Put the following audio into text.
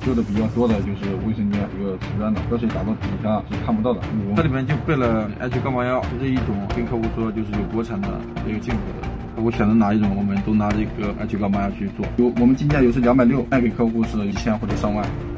丢的比较多的就是卫生间这个瓷砖的，热水打到底下是看不到的。 这里面就备了 H-1，这一种跟客户说就是有国产的，也有进口的。客户选择哪一种，我们都拿这个H-1去做。 我们进价油是260，卖给客户是1000或者上万。